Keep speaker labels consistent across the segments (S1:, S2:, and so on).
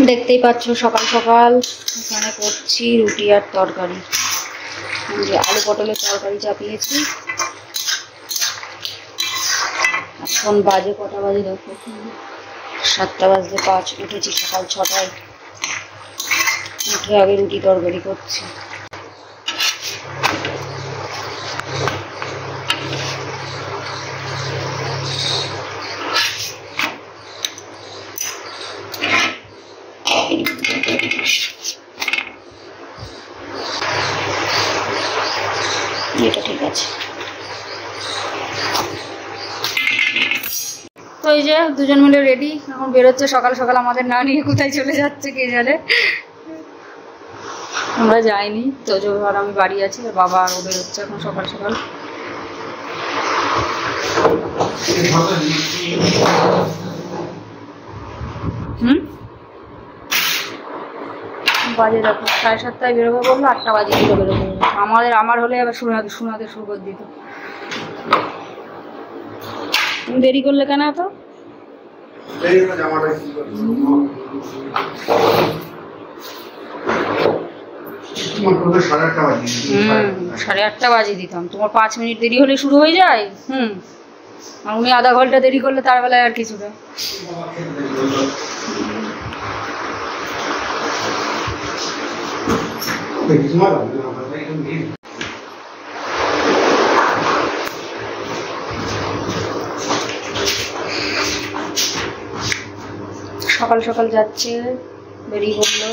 S1: দেখতেই পাচ্ছ সকাল সকাল এখানে করছি রুটি আর তরকারি। যে আলু পটলের তরকারি চাপিয়েছি। এখন বাজে কটা বাজে দেখো, 7টা বাজতে 5। উঠেছি সকাল 6টায়, উঠে আগে রুটি তরকারি করছি। এটা ঠিক আছে। তো এই যে দুজন মিলে রেডি, এখন বেরোচ্ছে সকাল সকাল। আমাদের না নিয়ে কোথায় চলে যাচ্ছে কে জানে, আমরা যাইনি। তো আর আমি বাড়ি আছি, আর বাবা আরও বেরোচ্ছে এখন সকাল সকাল। বাজে দেখো 7:30টায় বেরোবো বললো, 8টা বাজে দিল বেরোবো। আমার হলে আবার শোনাতে শুরু করে দিত। তুমি দেরি করলে কেন এত? 8:30 বাজে দিতাম। তোমার 5 মিনিট দেরি হলে শুরু হয়ে যায়। আর উনি আধা ঘন্টা দেরি করলে তার বেলায় আর কিছুটা। সকাল সকাল যাচ্ছে, বেরিয়ে পড়লো।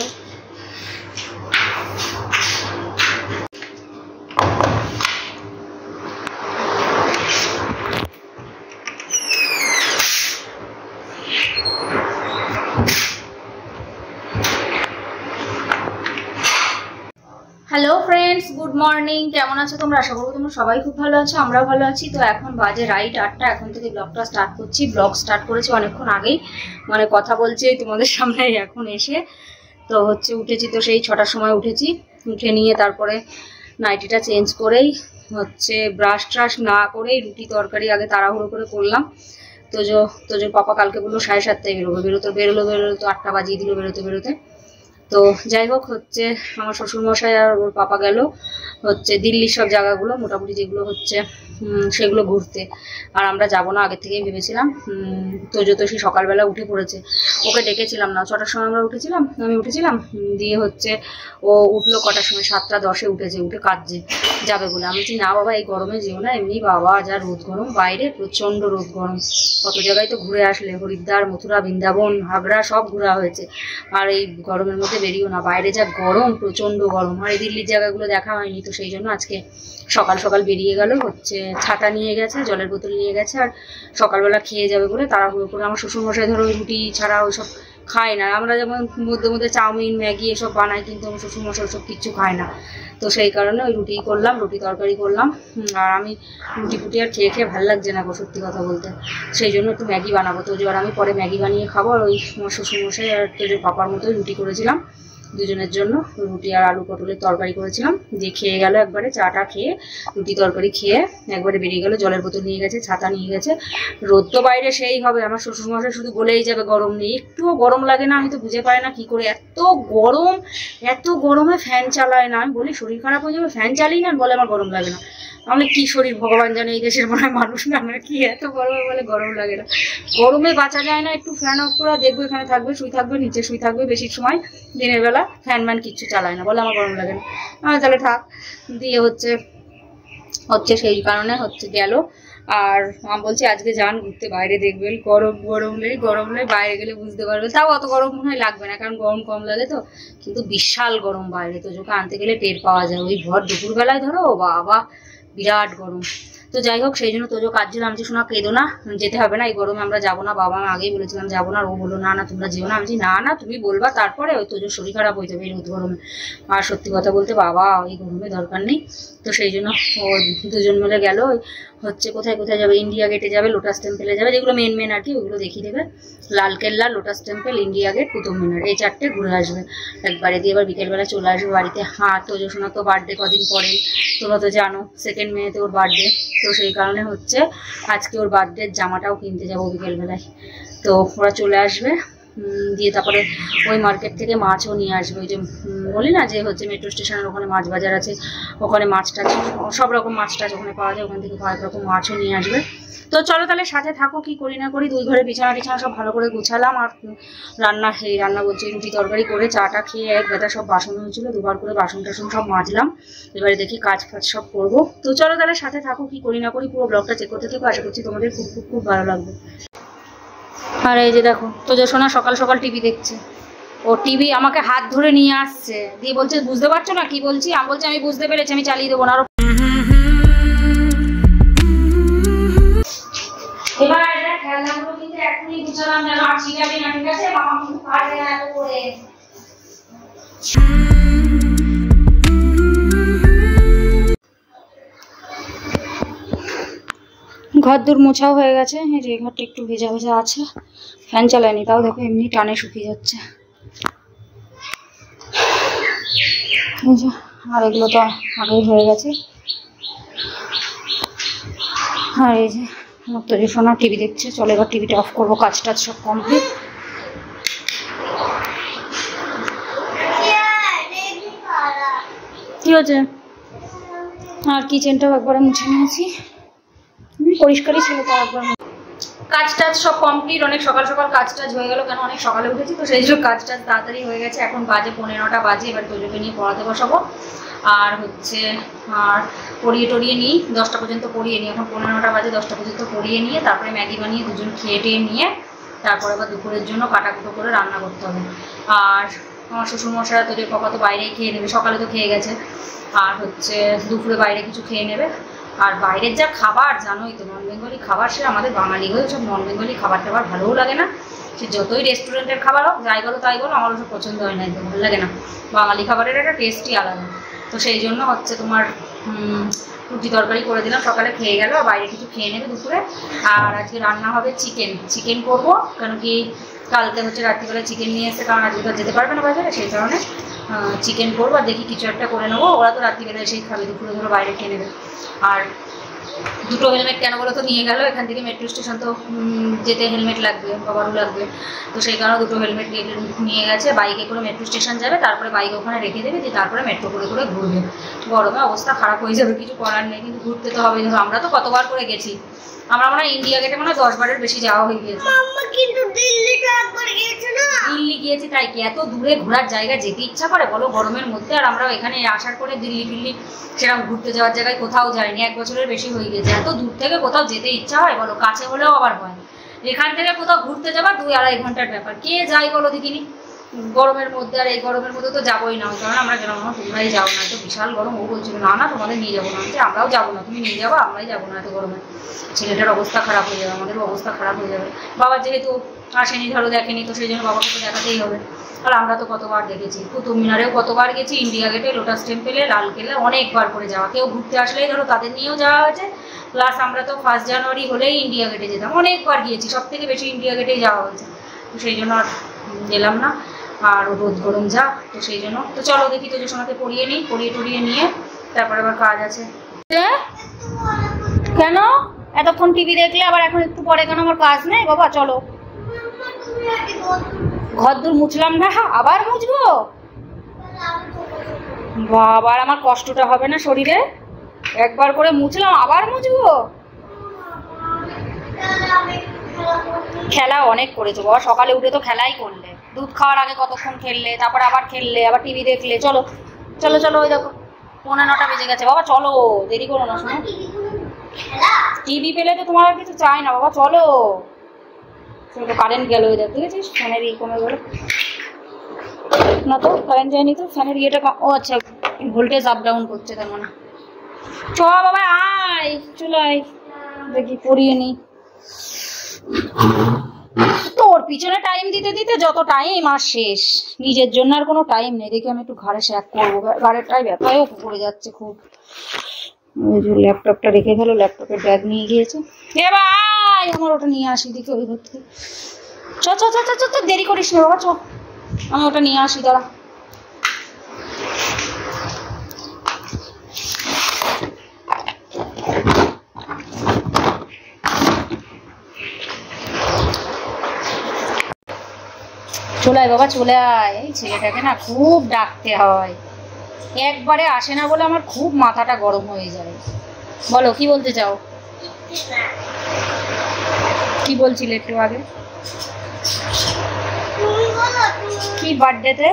S1: Hello friends, good morning. কেমন আছো তোমরা? আশা করবো তোমরা সবাই খুব ভালো আছো, আমরাও ভালো আছি। তো এখন বাজে রাইট 8টা। এখন থেকে ব্লগটা স্টার্ট করছি। ব্লগ স্টার্ট করেছি অনেকক্ষণ আগেই, মানে কথা বলছি তোমাদের সামনে এখন এসে। তো উঠেছি, তো সেই 6টার সময় উঠেছি। উঠে নিয়ে তারপরে নাইটিটা চেঞ্জ করেই ব্রাশ ট্রাশ না করেই রুটি তরকারি আগে তাড়াহুড়ো করে করলাম। তোজো পাপা কালকে বললো 7:30টায় বেরোলো তো 8টা বাজিয়ে দিল বেরোতে। তো যাই হোক আমার শ্বশুরমশাই আর ওর পাপা গেল দিল্লির সব জায়গাগুলো মোটামুটি যেগুলো সেগুলো ঘুরতে। আর আমরা যাবো না, আগের থেকেই ভেবেছিলাম। তোজো তো সেই সকালবেলা উঠে পড়েছে, ওকে ডেকেছিলাম না। 6টার সময় আমি উঠেছিলাম দিয়ে ও উঠলো কটার সময়? 7:10-এ উঠেছে, উঠে কাঁদছে যাবে বলে। আমি বলছি না বাবা, এই গরমে যেও না। এমনি বাবা যা রোদ গরম বাইরে, প্রচন্ড রোদ গরম। কত জায়গায় তো ঘুরে আসলে, হরিদ্বার, মথুরা, বৃন্দাবন, হাবড়া সব ঘোরা হয়েছে। আর এই গরমের মধ্যে বেরিয়েও না, বাইরে যা গরম, প্রচন্ড গরম। আর এই দিল্লির জায়গাগুলো দেখা হয়নি, তো সেই জন্য আজকে সকাল সকাল বেরিয়ে গেল। ছাতা নিয়ে গেছে, জলের বোতল নিয়ে গেছে, আর সকালবেলা খেয়ে যাবে বলে তাড়াহুড়ো করে। আমার শ্বশুরমশাই ধরো রুটি ছাড়া ওইসব খায় না। আমরা যেমন মধ্যে চাউমিন, ম্যাগি এসব বানাই, কিন্তু আমার শ্বশুরমশাই ওসব কিচ্ছু খায় না। তো সেই কারণে ওই রুটি করলাম, রুটি তরকারি করলাম। আর আমি রুটি ফুটি আর খেয়ে ভালো লাগছে না গো, সত্যি কথা বলতে। সেই জন্য একটু ম্যাগি বানাবো। তোজো আর আমি পরে ম্যাগি বানিয়ে খাবো। আর ওই আমার শ্বশুরমশাই আর তোজোর পাপার মতোই রুটি করেছিলাম দুজনের জন্য। রুটি আর আলু পটলের তরকারি করেছিলাম, দিয়ে খেয়ে গেল একবারে। চাটা খেয়ে রুটি তরকারি খেয়ে একবারে বেরিয়ে গেল। জলের বোতল নিয়ে গেছে, ছাতা নিয়ে গেছে। রোদ তো বাইরে সেই হবে। আমার শ্বশুরমশাই শুধু বলেই যাবে গরম নেই। একটুও গরম লাগে না, আমি তো বুঝে পাই না কি করে এত গরমে ফ্যান চালায় না। আমি বলি শরীর খারাপ হয়ে যাবে, ফ্যান চালিয়ে না, বলে আমার গরম লাগে না। আমি কি শরীর ভগবান জানে, এই দেশের মনে হয় মানুষ না কি এত গরমে বলে গরম লাগে না। গরমে বাঁচা যায় না। একটু ফ্যান অফ করে দেখবো, এখানে থাকবে, নিচে শুয়ে থাকবে বেশি সময়। দিনের বেলা ফ্যান কিচ্ছু চালায় না, বলে আমার গরম লাগে না। তাহলে থাক দিয়ে সেই কারণে গেল। আর আমি বলছি আজকে যান ঘুরতে, বাইরে দেখবেন গরম নেই বাইরে গেলে বুঝতে পারবে। তাও অত গরম মনে হয় লাগবে না, কারণ গরম কম লাগে তো। কিন্তু বিশাল গরম বাইরে, তোজোকে আনতে গেলে টের পাওয়া যায়। ওই ভর দুপুরবেলায় ধরো বাবা বিরাট গরম। তো যাই হোক, সেই জন্য তোজো কাঁদছিল। আমি শোনা কেঁদো না, যেতে হবে না, এই গরমে আমরা যাবো না। বাবা আমি আগেই বলেছিলাম যাবো না। ও বললো না তোমরা যেও না। আমি না তুমি বলবা, তারপরে ওই তোজোর শরীর খারাপ হয়ে যাবে এই রোদ গরমে। আর সত্যি কথা বলতে বাবা এই গরমে দরকার নেই। তো সেই জন্য ও দুজন মিলে গেল। কোথায় যাবে? ইন্ডিয়া গেটে যাবে, লোটাস টেম্পেলে যাবে, যেগুলো মেন আর কি, ওগুলো দেখিয়ে দেবে। Lal Qila, Lotus Temple, India Gate, Qutub Minar, এই 4টে ঘুরে আসবে একবারে। দিয়ে এবার বিকেলবেলা চলে আসবে বাড়িতে। তোজো শোনা তো বার্থডে কদিন পরেই, তোমরা তো জানো 2 মেতে ওর বার্থডে। তো সেই কারণে আজকে ওর বার্থডের জামাটাও কিনতে যাবো বিকেলবেলায়। তো ওরা চলে আসবে, দিয়ে তারপরে ওই মার্কেট থেকে মাছও নিয়ে আসবে। ওই যে বলি না যে হচ্ছে মেট্রো স্টেশনের ওখানে মাছ বাজার আছে, ওখানে মাছ টাছ সব রকম মাছ টাছ ওখানে পাওয়া যায়, ওখান থেকে কয়েক রকম মাছও নিয়ে আসবে। তো চলো তাহলে সাথে থাকো, কি করি না করি। 2 ঘরে বিছানা টিছানা সব ভালো করে গুছালাম, আর রান্না বলছি রুটি তরকারি করে চাটা খেয়ে এক বেটা সব বাসন হয়েছিল, 2বার করে বাসন টাসন সব মাজলাম। এবারে দেখি কাজ ফাজ সব করবো। তো চলো তাহলে সাথে থাকো, কি করি না করি। পুরো ব্লগটা চেক করতে থাকো, আশা করছি তোমাদের খুব খুব খুব ভালো লাগবে। আর এই যে দেখো তোজসোনা সকাল সকাল টিভি দেখছে। ও টিভি আমাকে হাত ধরে নিয়ে আসছে, দিয়ে বলছে বুঝতে পারছো না কি বলছি। আমি বলছি আমি বুঝতে পেরেছি, আমি চালিয়ে দেবো না। এবার খেলনাগুলো কিন্তু এখনই গুছালাম যেন আর ছিটাবি না, ঠিক আছে? মামা কিন্তু পারবে না এত করে। ঘর দূর মোছাও হয়ে গেছে, এই যে ঘরটা একটু ভেজা ভেজা আছে, ফ্যান চালায়নি, তাও দেখো এমনি টানে শুকিয়ে যাচ্ছে। আর এগুলো তো আগেই হয়ে গেছে। আর এই যে তোজসোনা টিভি দেখছে। চলো এবার টিভিটা অফ করবো, কাজ টাজ সব কমপ্লিট। কি হচ্ছে? আর কিচেনটাও একবারে মুছে নিয়েছি, পরিষ্কারই ছিল তো একবার। কাজ টাজ সব কমপ্লিট, অনেক সকাল সকাল কাজ টাজ হয়ে গেল, কেন অনেক সকালে উঠেছি তো সেই জন্য কাজ টাজ তাড়াতাড়ি হয়ে গেছে। এখন বাজে 15টা বাজে, এবার তোজোকে নিয়ে পড়াতে বসাবো। আর হচ্ছে আর পড়িয়ে টড়িয়ে নিই, 10টা পর্যন্ত পড়িয়ে নিই। এখন 15টা বাজে, 10টা পর্যন্ত পড়িয়ে নিয়ে তারপরে ম্যাগি বানিয়ে দুজন খেয়ে টেয়ে নিয়ে তারপরে আবার দুপুরের জন্য কাটাকুটো করে রান্না করতে হবে। আর আমার শ্বশুরমশাই তোজোর পাপা তো বাইরেই খেয়ে নেবে, সকালে তো খেয়ে গেছে। আর হচ্ছে দুপুরে বাইরে কিছু খেয়ে নেবে। আর বাইরের যা খাবার জানোই তো, নন বেঙ্গলি খাবার, সে আমাদের বাঙালি হয়ে সব নন বেঙ্গলি খাবার টাবার ভালোও লাগে না। সে যতই রেস্টুরেন্টের খাবার হোক, যাই বলো তাই বলো, আমার ওসব পছন্দ হয় না, একদম ভালো লাগে না। বাঙালি খাবারের একটা টেস্টই আলাদা। তো সেই জন্য হচ্ছে তোমার রুটি তরকারি করে দিলাম, সকালে খেয়ে গেল, আর বাইরে কিছু খেয়ে নেবে দুপুরে। আর আজকে রান্না হবে চিকেন করবো, কেন কি কালকে হচ্ছে রাত্রিবেলা চিকেন নিয়ে এসে, কারণ আজকে তো যেতে পারবে না বাজারে, সেই কারণে চিকেন করবো। আর দেখি কিছু একটা করে নেবো, ওরা তো রাত্রিবেলা এসেই খাবে, দুপুরে ধরো বাইরে খেয়ে নেবে। আর 2টো হেলমেট কেন বলো তো নিয়ে গেল, এখান থেকে মেট্রো স্টেশন তো যেতে হেলমেট লাগবে, বাবারও লাগবে, তো সেই কারণে 2টো হেলমেট নিয়ে গেছে। বাইকে করে মেট্রো স্টেশন যাবে, তারপরে বাইক ওখানে রেখে দেবে, দিয়ে তারপরে মেট্রো করে করে ঘুরবে। গরমে অবস্থা খারাপ হয়ে যাবে, কিছু করার নেই, কিন্তু ঘুরতে তো হবে। ধরো আমরা তো কতবার করে গেছি, আমরা মনে হয় ইন্ডিয়া গেটে মনে হয় 10বারের বেশি যাওয়া হয়ে গিয়েছে। দিল্লি গিয়েছি, তাই কি এত দূরে ঘোরার জায়গা যেতে ইচ্ছা করে বলো গরমের মধ্যে? আর আমরা এখানে আসার পরে দিল্লি সেরকম ঘুরতে যাওয়ার জায়গায় কোথাও যায়নি, 1 বছরের বেশি হয়ে গেছে। এত দূর থেকে কোথাও যেতে ইচ্ছা হয় বলো? কাছে হলেও আবার হয়, এখান থেকে কোথাও ঘুরতে যাবা 2-2.5 ঘন্টার ব্যাপার, কে যাই বলো দেখিনি গরমের মধ্যে? আর এই গরমের মধ্যে তো যাবোই না, ওই কারণে আমরা গেলাম না। তোমরাই যাও না, তো বিশাল গরম। ও বলছিল না তোমাদের নিয়ে যাবো না, আমরাও যাবো না, তুমি নিয়ে যাবো, আমরাই যাবো না এত গরমে, ছেলেটার অবস্থা খারাপ হয়ে যাবে, আমাদেরও অবস্থা খারাপ হয়ে যাবে। বাবা যেহেতু আসেনি, ধরো দেখেনি, তো সেই জন্য বাবাকে তো দেখাতেই হবে। আর আমরা তো কতবার দেখেছি, কুতুব মিনারেও কতবার গেছি, ইন্ডিয়া গেটে, লোটাস টেম্পেলে, লালকেল্লা, অনেকবার করে যাওয়া। কেউ ঘুরতে আসলেই ধরো তাদের নিয়েও যাওয়া হয়েছে, প্লাস আমরা তো 1 জানুয়ারি হলেই ইন্ডিয়া গেটে যেতাম, অনেকবার গিয়েছি, সব থেকে বেশি ইন্ডিয়া গেটেই যাওয়া হয়েছে। তো সেই জন্য আর গেলাম না, আর রোদ গরম যা, তো সেই জন্য। তো চলো দেখি তোজসোনাকে পড়িয়ে নিই, পড়িয়ে টড়িয়ে নিয়ে তারপরে আবার কাজ আছে। কেন এতক্ষণ টিভি দেখলে আবার এখন একটু পরে কেন? আমার কাজ নেই বাবা, চলো। ঘর দূর মুছলাম না, আবার মুছবো? বাবা, আমার কষ্টটা হবে না শরীরে? একবার করে মুছলাম, আবার মুছবো? খেলা অনেক করেছো বাবা, সকালে উঠে তো খেলাই করলে, দুধ খাওয়ার আগে কতক্ষণ খেললে, তারপর আবার খেললে, আবার টিভি দেখলে। চলো চলো চলো, ওই দেখো 9:15 বেজে গেছে বাবা, চলো, দেরি করো না। শোনো, টিভি পেলে তো তোমার আর কিছু চাই না বাবা, চলো। কারেন্ট গেল, ওই দেখ, দেখেছিস ফ্যানের ই কমে গেল না? তো কারেন্ট যায়নি তো, ফ্যানের ইয়েটা ও আচ্ছা, ভোল্টেজ আপ ডাউন করছে তার মানে। চ বাবা, আয়, চলে আয়, দেখি পড়িয়ে নি। তোর পিছনে টাইম দিতে দিতে যত টাইম আর শেষ, নিজের জন্য আর কোনো টাইম নেই। দেখি আমি একটু ঘাড়ে শ্যাক করবো, ঘাড়েরটাই ব্যথায়ও পড়ে যাচ্ছে খুব। ওই যে ল্যাপটপটা রেখে গেল, ল্যাপটপের ব্যাগ নিয়ে গিয়েছে। এ ভাই, আমার ওটা নিয়ে আসি, দেখি ওই ঘর থেকে। চ চ চ চ চ, দেরি করিস না বাবা, চ, আমি ওটা নিয়ে আসি, দাঁড়া। চলে আয় বাবা, চলে আয়। এই ছেলেটাকে না খুব ডাকতে হয়, একবারে আসে না বলে আমার খুব মাথাটা গরম হয়ে যায়। বলো কি বলতে চাও? কি বলছিলে একটু আগে? কি বার্থডেতে?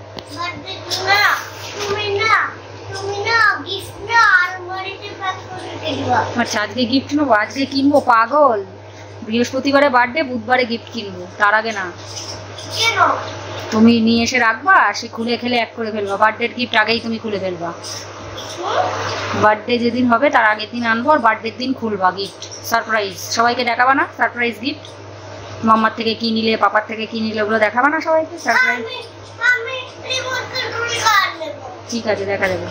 S1: আচ্ছা, আজকে গিফট নেবো? আজকে কিনবো? পাগল, বৃহস্পতিবারে বার্থডে, বুধবারে গিফট কিনবো, তার আগে না। তুমি নিয়ে এসে রাখবা, সে খুলে খেলে এক করে ফেলবা। বার্থডের গিফট আগেই তুমি খুলে ফেলবা। বার্থডে যেদিন হবে তার আগের দিন আনবো, আর বার্থডের দিন খুলবা গিফট। সারপ্রাইজ, সবাইকে দেখাবা না সারপ্রাইজ গিফট? মাম্মার থেকে কি নিলে, পাপার থেকে কি নিলে, ওগুলো দেখাবা না সবাইকে? সারপ্রাইজ। ঠিক আছে, দেখা যাবে।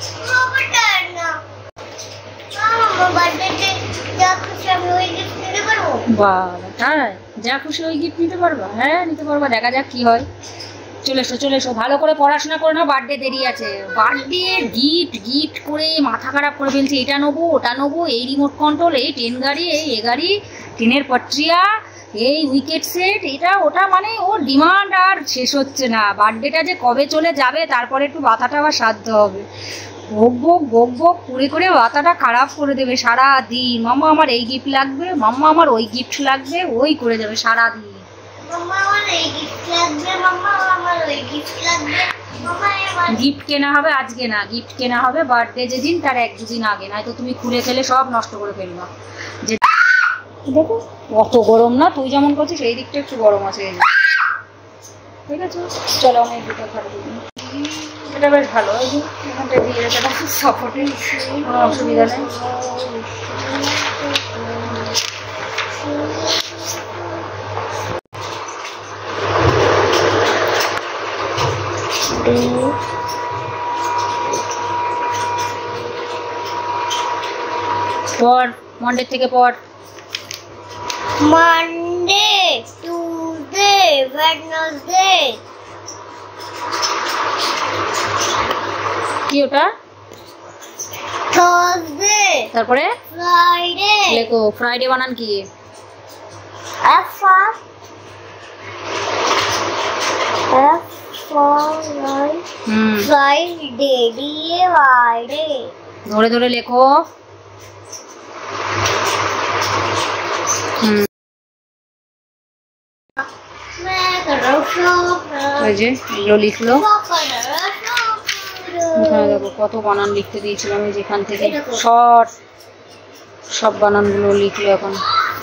S1: বাবা, তাই? যা খুশি ওই গিফট নিতে পারবা? হ্যাঁ নিতে পারবা, দেখা যাক কি হয়। চলে এসো, চলে এসো, ভালো করে পড়াশোনা করে নাও, বার্থডে দেরি আছে। বার্থডে গিফট গিফট করে মাথা খারাপ করে ফেলছে। এটা নেবো, ওটা নেবো, এই রিমোট কন্ট্রোল, এই ট্রেন গাড়ি, এই এ গাড়ি, ট্রেনের পট্রিয়া, এই উইকেট সেট, এটা ওটা, মানে ওর ডিমান্ড আর শেষ হচ্ছে না। বার্থডেটা যে কবে চলে যাবে, তারপরে একটু মাথাটা আবার সাধতে হবে। ভোগ ভোগ ভোগ ভোগ করে করে মাথাটা খারাপ করে দেবে সারা দিন। মাম্মা আমার এই গিফট লাগবে, মাম্মা আমার ওই গিফট লাগবে, ওই করে যাবে সারা দিন। গিফট কেনা হবে আজকে না, গিফট কেনা হবে বার্থডে যেদিন তার 1-2 দিন আগে, নয়তো তুমি খুলে খেলে সব নষ্ট করে ফেলবা। যে দেখো অত গরম না, তুই যেমন করছিস এই দিকটা একটু গরম আছে। ঠিক আছে, চলো আমি এই দুটো খাট দিই। এটা বেশ ভালো, এই যে এখানটা দিয়ে এটা সাপোর্টে, কোনো অসুবিধা নেই। পড়, মন্ডে থেকে পড়।
S2: Monday, Tuesday, Wednesday.
S1: কি ওটা?
S2: থার্সডে।
S1: তারপরে
S2: ফ্রাইডে।
S1: লেখো, ফ্রাইডে বানান কি?
S2: F for Friday, D A Y day.
S1: ধরে ধরে লেখো। ওই যে এগুলো লিখলো। এখানে দেখো কত বানান লিখতে দিয়েছিলাম, আমি যেখান থেকে শর্ট সব বানানগুলো লিখলো এখন।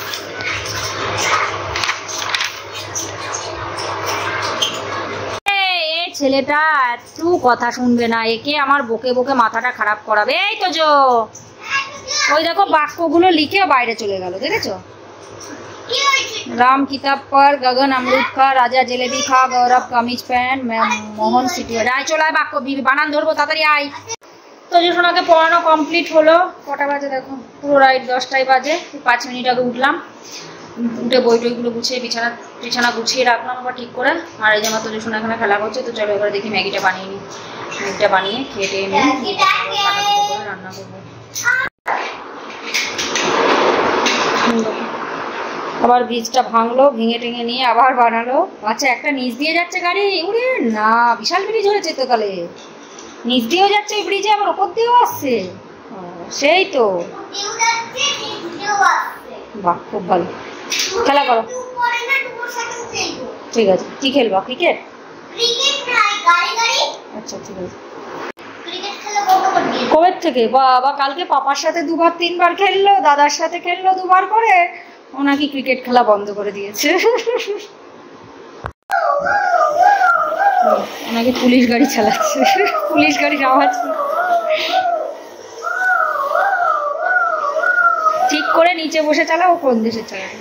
S1: ছেলেটা একটু কথা শুনবে না, একে আমার বকে বকে মাথাটা খারাপ করাবে। এই তো জো, ওই দেখো বাক্যগুলো লিখে বাইরে চলে গেল, দেখেছো? राम किताब पर, गगन अमरूद का, राजा जलेबी खा, गौरव कमीज पैंट, मोहन सिटी। আয় চলে আয়, বাক্য বানান ধরবো, তাড়াতাড়ি আয়। তো যে সোনাকে পড়ানো কমপ্লিট হলো। কটা বাজে দেখো, পুরো রাইট 10টাই বাজে। 5 মিনিট আগে উঠলাম, উঠে বই টইগুলো গুছিয়ে বিছানা গুছিয়ে রাখলাম আবার ঠিক করে। আর এই যে আমার তো যে সোনা এখানে খেলা করছে। তো চলো এবার দেখি ম্যাগিটা বানিয়ে নিই। ম্যাগিটা বানিয়ে খেয়ে টেয়ে নিয়ে রান্না করবো। আবার ব্রিজটা ভাঙলো, ভেঙে টেঙে নিয়ে আবার বানালো। আচ্ছা, একটা নিচ দিয়ে যাচ্ছে গাড়ি, উড়ে না, বিশাল ব্রিজ হয়েছে তো, তাহলে নিচ দিয়েও যাচ্ছে ওই ব্রিজে, আবার ওপর দিয়েও আসছে। সেই তো, বাহ খুব ভালো। খেলা করো, ঠিক আছে। কি খেলবা? ক্রিকেট? আচ্ছা ঠিক আছে। কবে থেকে? বাবা, কালকে পাপার সাথে 2-3 খেললো, দাদার সাথে খেললো 2 করে, ও নাকি ক্রিকেট খেলা বন্ধ করে দিয়েছে। ওনাকে পুলিশ গাড়ি চালাচ্ছে, পুলিশ গাড়ির আওয়াজ ঠিক করে নিচে বসে চালাও। কোন দেশে চালায়?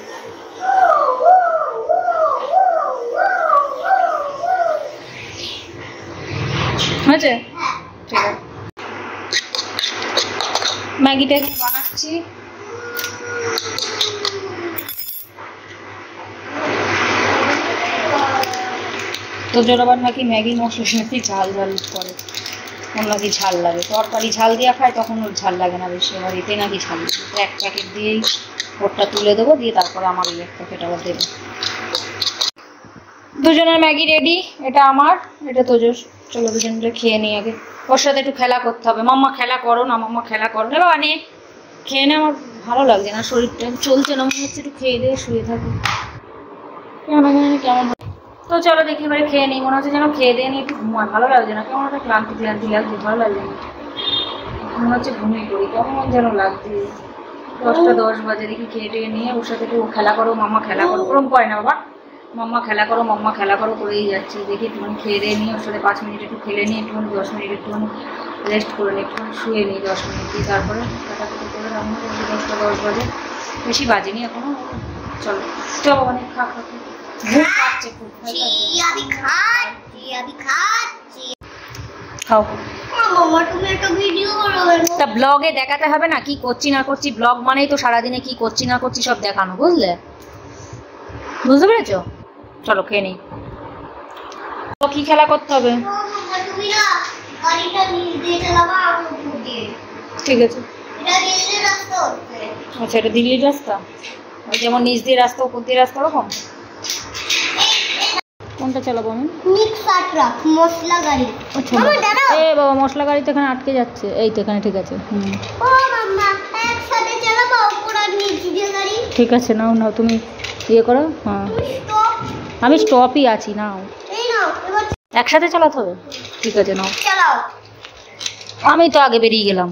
S1: হয়েছে? ঠিক আছে, ম্যাগিটা বানাচ্ছি। তো আবার নাকি ম্যাগি মশলা নাকি ঝাল ঝাল করে, ওর নাকি ঝাল লাগে। তরকারি ঝাল দিয়ে খায়, তখন ওর ঝাল লাগে না বেশি। আবার এতে নাকি ঝাল লাগে। তো 1 প্যাকেট দিয়েই ওরটা তুলে দেবো, দিয়ে তারপরে আমার ওই 1 প্যাকেট আবার দেবো। দুজনের ম্যাগি রেডি, এটা আমার, এটা তোজোর। চলো দুজন মিলে খেয়ে নিই আগে। ওর সাথে একটু খেলা করতে হবে। মাম্মা খেলা করো না, মাম্মা খেলা করো না। বাবা নে খেয়ে নে, আমার ভালো লাগছে না, শরীরটা চলছে না, মনে হচ্ছে একটু খেয়ে দিয়ে শুয়ে থাকি, কেমন। তো চলো দেখি এবারে খেয়ে নিই। মনে হচ্ছে যেন খেয়ে দিয়ে নিয়ে একটু ঘুমায়, ভালো লাগছে না, কেমন একটা ক্লান্তি ক্লান্তি লাগছে, ভালো লাগছে না, মনে হচ্ছে ঘুমিয়ে পড়ি, কেমন যেন লাগছে। 10টা 10 বাজে, দেখি খেয়ে টেয়ে নিয়ে ওর সাথে একটু খেলা করো, মাম্মা খেলা করো, ওরম করে না বাবা, মাম্মা খেলা করো, মাম্মা খেলা করো করেই যাচ্ছি। দেখি একটুখানি খেয়ে দিয়ে নিয়ে ওর সাথে 5 মিনিট একটু খেলে নিই, একটুখানি 10 মিনিট একটুখানি রেস্ট করে নিই, একটুখানি শুয়ে নিই 10 মিনিট দিয়ে, তারপরে কাটাকুটি করে রান্না করছি। 10টা 10 বাজে, বেশি বাজেনি এখনো। চলো চলো অনেক খা খা, ভুক পাচ্ছে খুব, খাও। তা ব্লগে দেখাতে হবে না কি করছি না করছি, ব্লগ মানেই তো সারাদিনে কি করছি না করছি সব দেখানো, বুঝলে, বুঝতে পেরেছো? চলো খেয়ে নিই। কি খেলা করতে হবে? ঠিক আছে। আচ্ছা এটা দিল্লির রাস্তা, ওই যেমন নিচ দিয়ে রাস্তা উপর দিয়ে রাস্তা ওরকম। কোনটা চালাবো আমি?
S2: মশলা গাড়ি।
S1: এ বাবা মশলা গাড়ি তো এখানে আটকে যাচ্ছে, এই তো এখানে, ঠিক আছে। ঠিক আছে নাও নাও, তুমি ইয়ে করো। হ্যাঁ আমি স্টপই আছি, নাও একসাথে চালাতে হবে, ঠিক আছে নাও। আমি তো আগে বেরিয়ে গেলাম।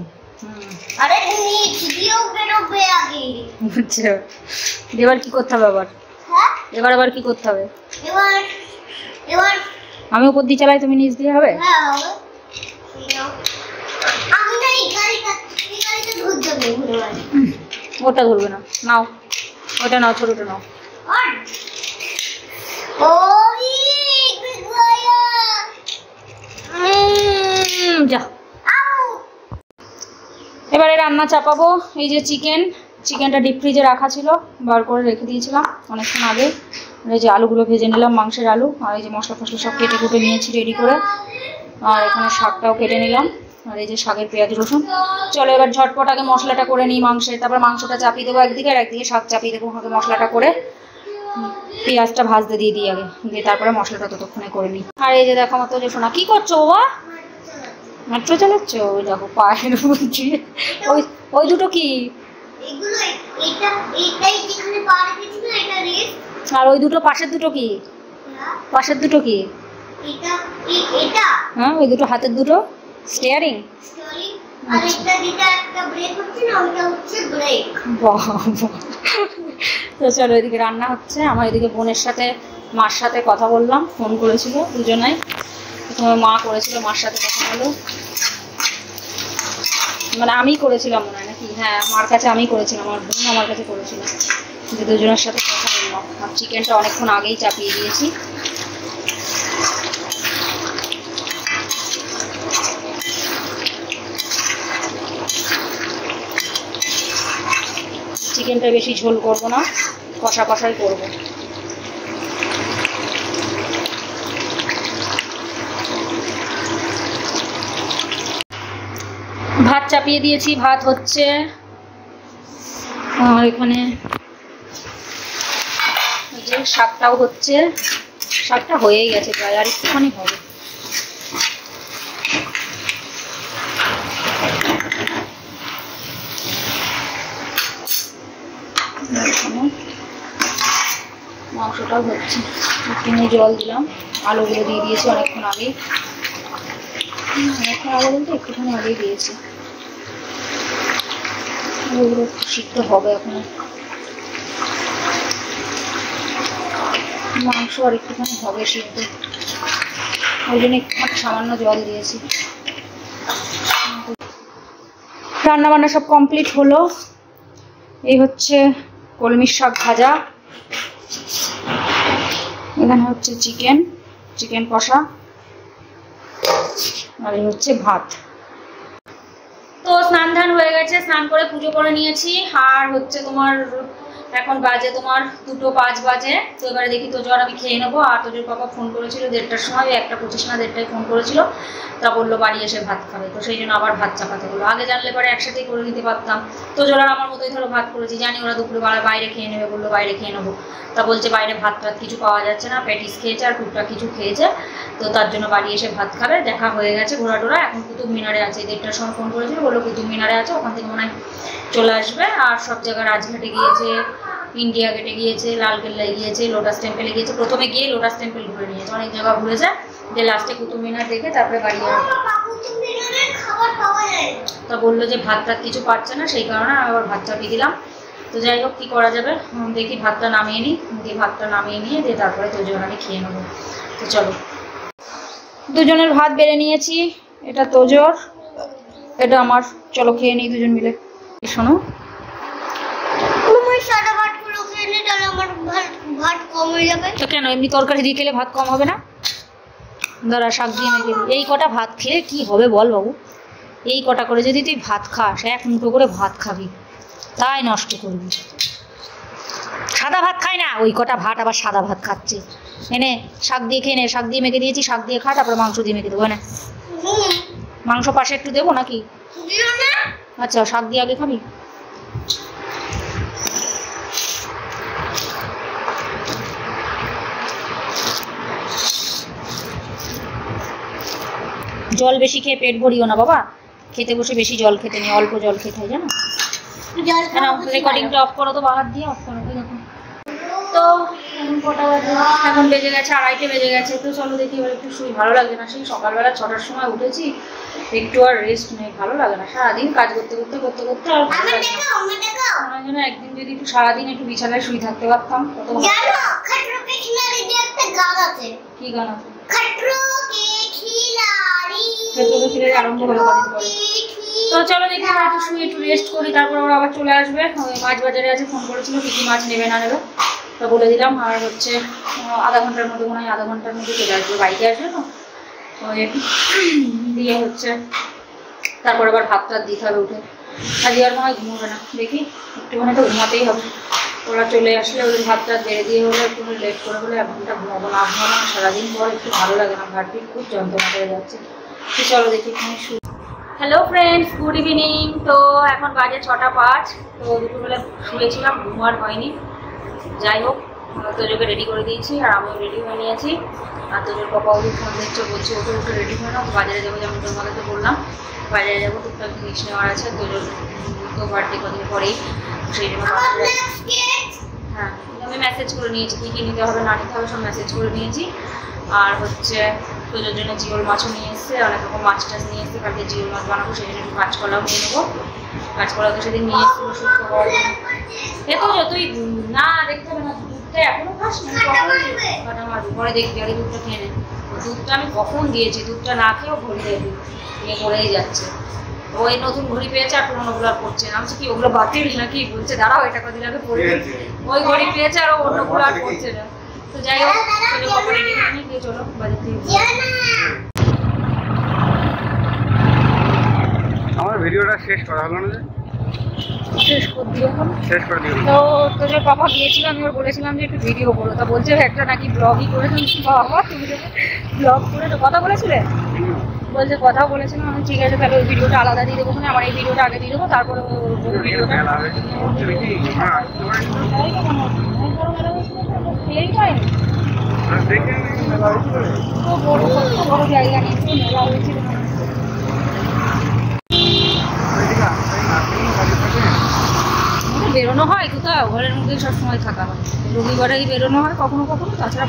S1: আচ্ছা এবার কি করতে হবে আবার? এবার আবার কি করতে হবে? আমি উপর দিয়ে চালাই, তুমি নিচ দিয়ে হবে? ওটা ধরবে না, নাও ওটা নাও, ছোটটা নাও। যা এবারে রান্না চাপাবো। এই যে চিকেনটা ডিপ ফ্রিজে রাখা ছিল, বার করে রেখে দিয়েছিলাম অনেকক্ষণ আগে। এই যে আলুগুলো ভেজে নিলাম, মাংসের আলু, আর এই যে মশলা ফসলা সব কেটে কুটে নিয়েছি রেডি করে, আর এখানে শাকটাও কেটে নিলাম, আর এই যে শাকের পেঁয়াজ রসুন। চলো এবার ঝটপট আগে মশলাটা করে নিই মাংসের, তারপর মাংসটা চাপিয়ে দেবো একদিকে, আর একদিকে শাক চাপিয়ে দেবো। আগে মশলাটা করে পেঁয়াজটা ভাজতে দিয়ে দিই আগে, দিয়ে তারপরে মশলাটা ততক্ষণে করে নিই। আর এই যে দেখো মতো যে শোনা, কি করছো বাবা? মেট্রো চালাচ্ছ? ওই দেখো পায়ের বুঝছি। ওই দুটো কি? আর ওই দুটো পাশের দুটো কি? পাশের দুটো কি? হ্যাঁ ওই দুটো হাতের দুটো স্টিয়ারিং। তো চলো এদিকে রান্না হচ্ছে, আমার এদিকে বোনের সাথে মার সাথে কথা বললাম, ফোন করেছিল দুজনাই, প্রথমে মা করেছিল, মার সাথে কথা হলো, মানে আমি করেছিলাম মনে হয় নাকি, হ্যাঁ মার কাছে আমি করেছিলাম, আমার বোন আমার কাছে করেছিল, যে দুজনের সাথে কথা বললাম। আর চিকেনটা অনেকক্ষণ আগেই চাপিয়ে দিয়েছি। চিকেনটা বেশি ঝোল করব না, কষা কষাই করব। ভাত চাপিয়ে দিয়েছি, ভাত হচ্ছে, আর এখানে যে শাকটাও হচ্ছে, শাকটা হয়েই গেছে প্রায়, আর একটুখানি হবে। মাংসটাও হচ্ছে, একটুখানি জল দিলাম, আলুগুলো দিয়ে দিয়েছি অনেকক্ষণ আগে, অনেকক্ষণ আগে বলতে একটুখানি আগেই দিয়েছি। ওগুলো সিদ্ধ হবে এখন, মাংস আর একটুখানি হবে সিদ্ধ, ওই জন্য একটুখানি সামান্য জল দিয়েছি। রান্না বান্না সব কমপ্লিট হলো। এই হচ্ছে কলমির শাক ভাজা, এখানে হচ্ছে চিকেন কষা, আর এই হচ্ছে ভাত। তো স্নান ধান হয়ে গেছে, স্নান করে পুজো করে নিয়েছি, আর হচ্ছে তোমার এখন বাজে তোমার 2:05 বাজে। তো এবারে দেখি তোজো আর আমি খেয়ে নেবো। আর তোজোর পাপা ফোন করেছিল 1:30টার সময়, 1:25 না 1:30টায় ফোন করেছিল। তা বললো বাড়ি এসে ভাত খাবে, তো সেই জন্য আবার ভাত চাপাতে হলো। আগে জানলে পরে একসাথেই করে দিতে পারতাম। তোজোর আর আমার মতোই ধরো ভাত করেছি, জানি ওরা দুপুরে বাইরে খেয়ে নেবে, বললো বাইরে খেয়ে নেবো। তা বলছে বাইরে ভাত টাত কিছু পাওয়া যাচ্ছে না, প্যাটিস খেয়েছে আর টুকটাক কিছু খেয়েছে, তো তার জন্য বাড়ি এসে ভাত খাবে। দেখা হয়ে গেছে ঘোরা টোরা, এখন কুতুব মিনারে আছে। 1:30টার সময় ফোন করেছিল, বললো কুতুব মিনারে আছে, ওখান থেকে মনে হয় চলে আসবে। আর সব জায়গায় রাজঘাটে গিয়েছে, ইন্ডিয়া গেটে গিয়েছে, লালকেল্লায় গিয়েছে, লোটাস টেম্পেলে গিয়েছে। প্রথমে গিয়ে লোটাস টেম্পেল ঘুরে নিয়েছে, অনেক জায়গা ঘুরেছে, যে লাস্টে কুতুব মিনার দেখে তারপরে বাড়ি আসবে। তা বললো যে ভাত টাত কিছু পাচ্ছে না, সেই কারণে আবার ভাত চাপিয়ে দিলাম। তো যাই হোক, কী করা যাবে, দেখি ভাতটা নামিয়ে নিই। ভাতটা নামিয়ে নিয়ে দিয়ে তারপরে তোজোর আমি খেয়ে নেবো। তো চলো, দুজনের ভাত বেড়ে নিয়েছি, এটা তোজোর, এটা আমার। চলো খেয়ে নিই দুজন মিলে। শোনো,
S2: ভাত কম হয়ে যাবে।
S1: তো কেন, এমনি তরকারি দিয়ে খেলে ভাত কম হবে না? দাঁড়া, শাক দিয়ে মেখে দিই। এই কটা ভাত খেলে কি হবে বল বাবু? এই কটা করে যদি তুই ভাত খাস, 1 মুঠো করে ভাত খাবি, তাই নষ্ট করবি। সাদা ভাত খাই না, ওই কটা ভাত আবার সাদা ভাত খাচ্ছে। এনে শাক দিয়ে খেয়ে নে, শাক দিয়ে মেখে দিয়েছি, শাক দিয়ে খা, তারপরে মাংস দিয়ে মেখে দেবো। না মাংস পাশে একটু দেবো নাকি? আচ্ছা, শাক দিয়ে আগে খাবি। জল বেশি খেয়ে পেট ভরিও না বাবা, খেতে বসে বেশি জল খেতে নেই, অল্প জল খেতে হয় জানো। রেকর্ডিংটা অফ করো তো, বাহার দিয়ে অফ করো। তো কটা বাজে? এখন বেজে গেছে 2:30 বেজে গেছে। তো চলো দেখি এবার একটু শুই, ভালো লাগছে না। সেই সকালবেলা 6টার সময় উঠেছি, একটু আর রেস্ট নেই, ভালো লাগে না। সারাদিন কাজ করতে করতে করতে করতে আর ভালো লাগে না। আমার জন্য একদিন যদি একটু সারাদিন একটু বিছানায় শুয়ে থাকতে পারতাম, কত ভালো। কি গান আছে? আরম্ভ হলো কদিন পরে। তো চলো দেখি আমরা একটু শুয়ে একটু রেস্ট করি, তারপর ওরা আবার চলে আসবে। মাছ বাজারে আছে, ফোন করেছিল কি কি মাছ নেবে না নেবে, তো বলে দিলাম। আর হচ্ছে আধা ঘন্টার মধ্যে, মনে হয় আধা ঘন্টার মধ্যে চলে আসবে, বাইকে আসবে তো। ওই দিয়ে হচ্ছে তারপর আবার ভাত টাত দিতে হবে উঠে। আজকে আর মনে হয় ঘুমোবে না, দেখি একটুখানি তো ঘুমাতেই হবে। ওরা চলে আসলে ওদের ভাত টাত বেড়ে দিয়ে হলে একটু লেট করে হলে 1 ঘন্টা ঘুমাবো না। ঘুমানো সারাদিন পর একটু ভালো লাগে না, ঘাটপিট খুব যন্ত্রণা করে যাচ্ছে। তো চলো দেখি এখানে শুরু। Hello friends, good evening. তো এখন বাজে 6:05। তো দুপুরবেলা শুয়েছিলাম, ঘুম আর হয়নি। যাই হোক, তোজোকে রেডি করে দিয়েছি আর আমিও রেডি হয়ে নিয়েছি। আর তোজোর পাপা ওদের ফোন দিচ্ছে, বলছে ওকে ওকে রেডি হয়ে নাও, বাজারে যাবো। যেমন তোর মধ্যে তো বললাম বাজারে যাবো, টুকটাক জিনিস নেওয়ার আছে। তোজোর তো বার্থডে কদিন পরেই, সেই জন্য হ্যাঁ আমি মেসেজ করে নিয়েছি কী কী নিতে হবে না নিতে হবে, সব মেসেজ করে নিয়েছি। আর হচ্ছে তোজোর জন্য জিওল মাছও নিয়ে এসছে, অনেক রকম মাছ টাছ নিয়ে এসছে। কালকে জিওল মাছ বানাবো, সেই জন্য একটু কাঁচকলাও নিয়ে নেবো। কাঁচকলা তো সেদিন নিয়ে এসেছিলো শুক্তো হওয়ার জন্য। দেখো তুই না দেখতে হবে না, দুধটা এখনো খাস না, কটা মারবি পরে দেখবি, আগে দুধটা খেয়ে নে। দুধটা আমি কখন দিয়েছি, দুধটা না খেয়েও ঘড়ি দেবি, নিয়ে পড়েই যাচ্ছে। ওই নতুন ঘড়ি পেয়েছে আর পুরোনোগুলো আর পড়ছে না। আমি কি ওগুলো বাতিল নাকি? বলছে দাঁড়াও, এটা কদিন আগে পড়বে। ওই ঘড়ি পেয়েছে আর অন্যগুলো আর পড়ছে না। তো যাই হোক, রেডি হয়ে নিই, দিয়ে চলো বাজার থেকে।
S3: আমার ভিডিওটা শেষ করা হলো না,
S1: শেষ করে দিই এখন।
S3: শেষ করে দিই।
S1: তো তোজোর পাপা গিয়েছিল, আমি ওর বলেছিলাম যে একটু ভিডিও করো। তা বলছে একটা নাকি ব্লগই করে। বাবা তুমি ব্লগ করে তো কথা বলেছিলে? বলছে কথাও বলেছিলাম। আমি ঠিক আছে তাহলে ওই ভিডিওটা আলাদা দিয়ে দেবো, আমার এই ভিডিওটা আগে দিয়ে দেবো, তারপরে ভিডিওটা বড় জায়গা নিয়েছে, মেলা হয়েছিল। বেরোনো হয় কোথাও, ঘরের মধ্যেই সবসময় থাকা হয়। রবিবারেই বেরোনো হয় কখনো কখনো, তাছাড়া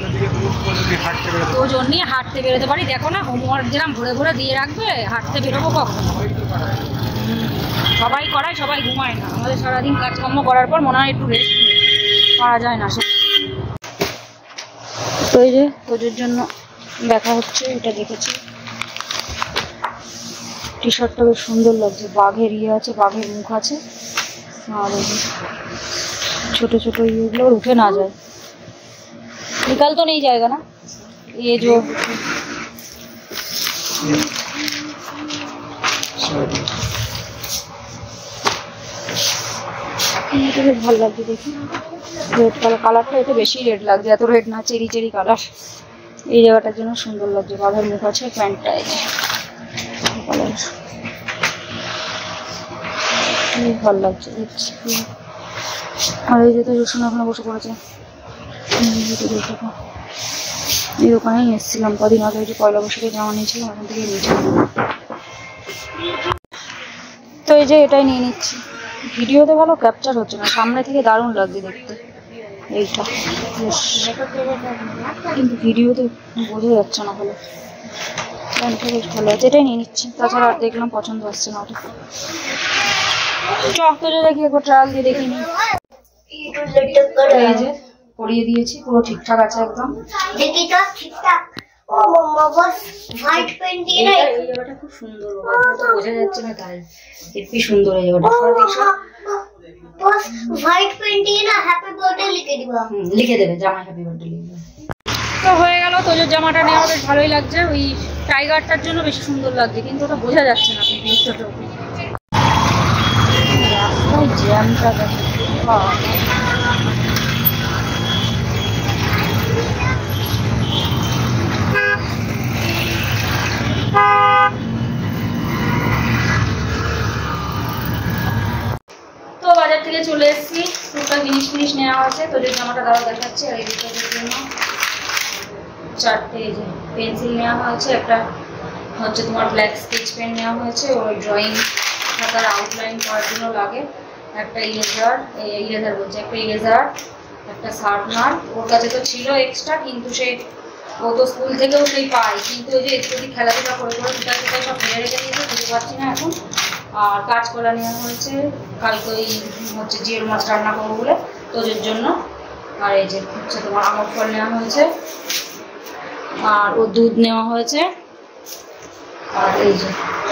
S1: ওই জন্যই হাঁটতে বেরোতে পারি। দেখো না, হোমওয়ার্ক যেরকম ভরে ভরে দিয়ে রাখবে, হাঁটতে বেরোবো কখন? সবাই করায়, সবাই ঘুমায় না। আমাদের সারাদিন কাজকর্ম করার পর মনে হয় একটু রেস্ট করা যায় না। তো এই যে তোজোর জন্য দেখা হচ্ছে, এটা দেখেছি। টি শার্টটা বেশ সুন্দর লাগছে, বাঘের ইয়ে আছে, বাঘের মুখ আছে। আর ছোট ছোট ইয়েগুলো উঠে না যায়, निकल तो नहीं जाएगा ना ये जो। এটা বেশ ভালো লাগছে দেখি, রেড কালারটা এটা বেশি রেড লাগছে, এত রেড না, চেরি চেরি কালার। এই জায়গাটার জন্য সুন্দর লাগছে, বাঁধার মুখ আছে, প্যান্টটা আছে কালার, ভালো লাগছে দেখছি। আর এই যে তো রসুন আপনার বসে পড়েছে, এই দোকানেই এসেছিলাম কদিন আগে, ওই যে পয়লা বৈশাখে জামা নিয়েছিলাম, ওখান থেকে নিয়েছিলাম। তো এই যে এটাই নিয়ে নিচ্ছি, ভিডিওতে ভালো ক্যাপচার হচ্ছে না, সামনে থেকে দারুণ লাগছে দেখতে এইটা, কিন্তু ভিডিওতে বোঝা যাচ্ছে না ভালো। প্যান্টটা বেশ ভালো আছে, এটাই নিয়ে নিচ্ছি, তাছাড়া আর দেখলাম পছন্দ আসছে না ওটা। চকলেটে দেখি একবার ট্রায়াল দিয়ে দেখিনি। এই যে পরিয়ে দিয়েছি, পুরো ঠিকঠাক আছে একদম।
S2: দেখি তো ঠিকঠাক। ও মাম্মা বস হোয়াইট পেন দিয়ে না,
S1: এই জায়গাটা খুব সুন্দর, তো বোঝা যাচ্ছে না তাই হেব্বি সুন্দর এই জায়গাটা।
S2: বস হোয়াইট পেন দিয়ে না হ্যাপি বার্থডে লিখে দিবা।
S1: লিখে দেবে জামাই হ্যাপি বার্থডে লিখবে। তো হয়ে গেল, তোজোর জামাটা নেওয়া বেশ ভালোই লাগছে, ওই টাইগারটার জন্য বেশি সুন্দর লাগছে, কিন্তু ওটা বোঝা যাচ্ছে না ভিডিওতে। রাস্তায় জ্যামটা দেখো, তো বাজার থেকে চলে এসেছি, টুকটাক জিনিস নেওয়া হয়েছে। তোদের জামাটা দাঁড়া দেখাচ্ছে, আর এই জন্য 4টে এই যে পেন্সিল নেওয়া হয়েছে, একটা হচ্ছে তোমার ব্ল্যাক স্কেচ পেন নেওয়া হয়েছে, ওই ড্রয়িং খাতার আউটলাইন করার জন্য লাগে, একটা ইরেজার বলছে, একটা ইরেজার, একটা শার্পনার। ওর কাছে তো ছিল এক্সট্রা, কিন্তু ও তো স্কুল থেকেও সেই পায়, কিন্তু ওই যে একটু খেলাধুলা করে কোথায় কোথায় সব ফেলে রেখে দিয়েছে, বুঝতে পারছি না এখন। আর কাঁচকলা নেওয়া হয়েছে, কালকে ওই হচ্ছে জিওল মাছ রান্না করবো বলে তোদের জন্য। আর এই যে হচ্ছে তোমার আঙুর ফল নেওয়া হয়েছে, আর ও দুধ নেওয়া হয়েছে, আর এই যে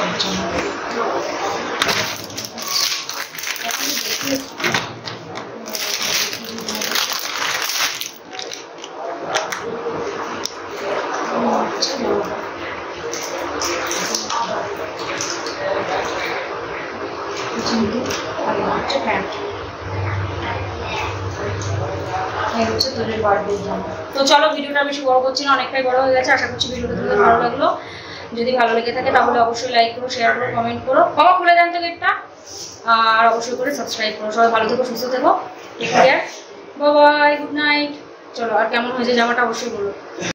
S1: প্যান্ট, এই হচ্ছে তোদের বার্থডে জামা। তো চলো, ভিডিওটা বেশি বড় করছি না, অনেকটাই বড় হয়ে গেছে। আশা করছি ভিডিওটা তোমাদের ভালো লাগলো। যদি ভালো লেগে থাকে তাহলে অবশ্যই লাইক করো, শেয়ার করো, কমেন্ট করো, বাবা খুলে দেন তো গেটটা, আর অবশ্যই করে সাবস্ক্রাইব করো। সবাই ভালো থেকো, সুস্থ থেকো, take care, bye bye, good night. চলো, আর কেমন হয়েছে জামাটা অবশ্যই বলো।